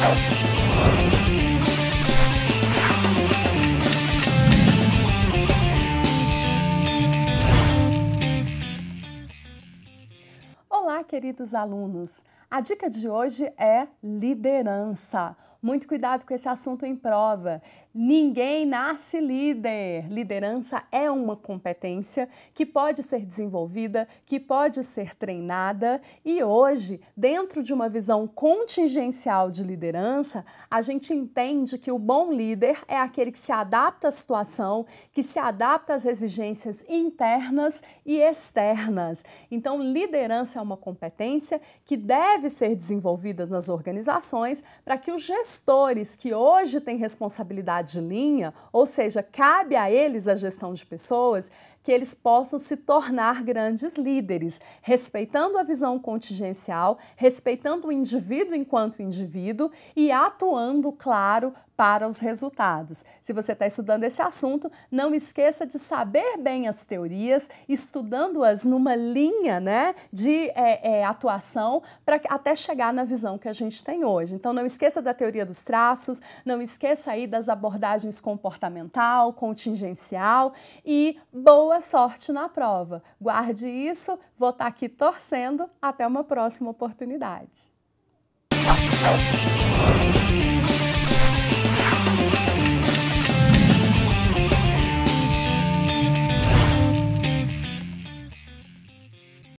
Olá, queridos alunos! A dica de hoje é liderança. Muito cuidado com esse assunto em prova. Ninguém nasce líder. Liderança é uma competência que pode ser desenvolvida, que pode ser treinada e hoje, dentro de uma visão contingencial de liderança, a gente entende que o bom líder é aquele que se adapta à situação, que se adapta às exigências internas e externas. Então, liderança é uma competência que deve ser desenvolvida nas organizações para que os gestores que hoje têm responsabilidade de linha, ou seja, cabe a eles a gestão de pessoas, que eles possam se tornar grandes líderes, respeitando a visão contingencial, respeitando o indivíduo enquanto indivíduo e atuando, claro, para os resultados. Se você está estudando esse assunto, não esqueça de saber bem as teorias, estudando-as numa linha, né, de atuação para até chegar na visão que a gente tem hoje. Então não esqueça da teoria dos traços, não esqueça aí das abordagens comportamental, contingencial e boa sorte na prova. Guarde isso, vou estar aqui torcendo. Até uma próxima oportunidade.